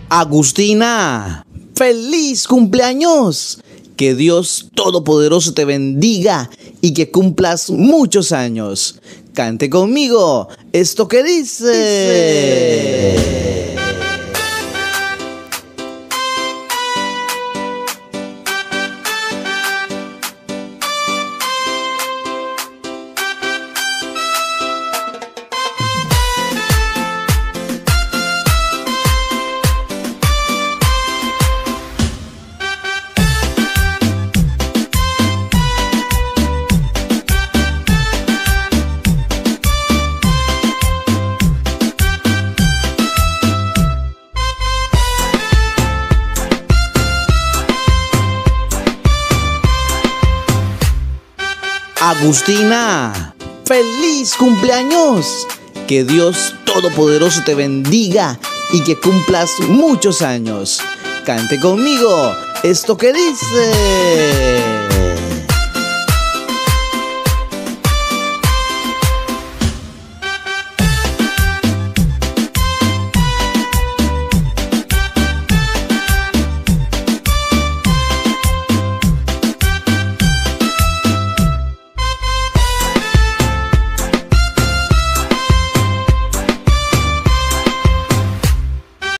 Agustina, feliz cumpleaños. Que Dios Todopoderoso te bendiga y que cumplas muchos años. Cante conmigo esto que dice. Agustina, feliz cumpleaños. Que Dios Todopoderoso te bendiga y que cumplas muchos años. Cante conmigo esto que dice.